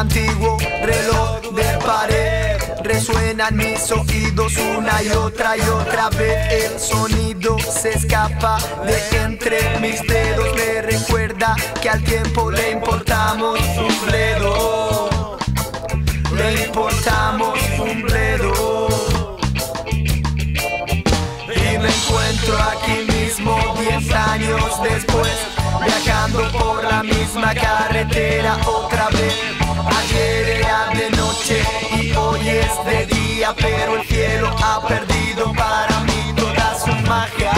antiguo reloj de pared. Resuenan mis oídos una y otra vez. El sonido se escapa de entre mis dedos. Me recuerda que al tiempo le importamos un bledo. Le importamos un bledo. Y me encuentro aquí mismo 10 años después, viajando por la misma carretera otra vez. Ayer era de noche y hoy es de día, pero el cielo ha perdido para mí toda su magia.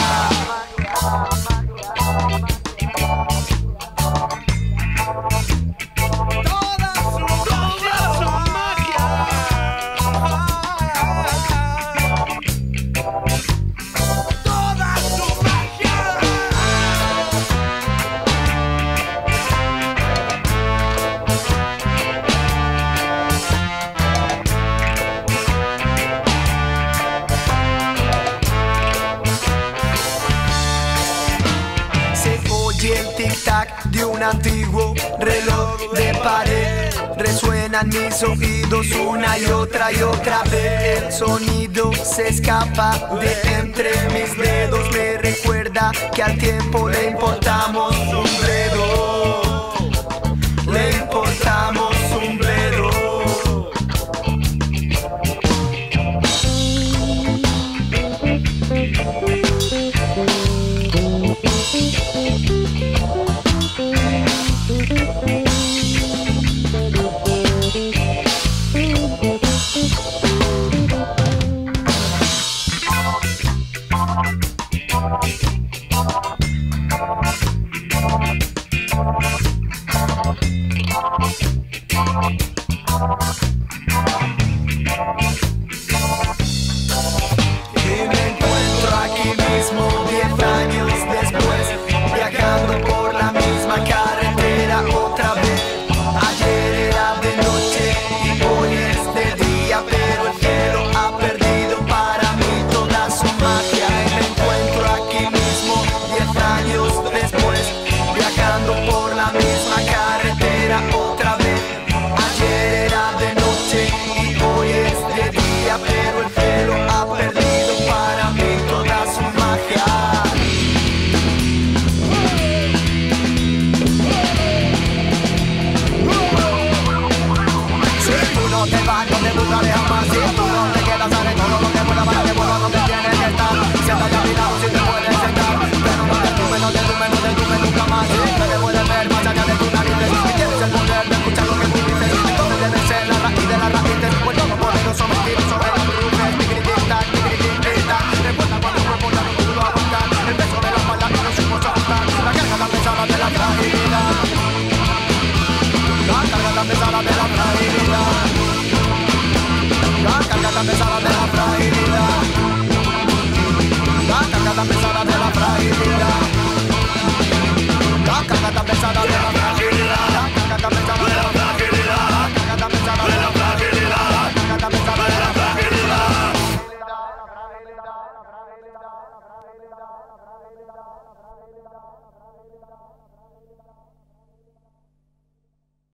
El tic-tac de un antiguo reloj de pared. Resuenan mis oídos una y otra vez. El sonido se escapa de entre mis dedos. Me recuerda que al tiempo le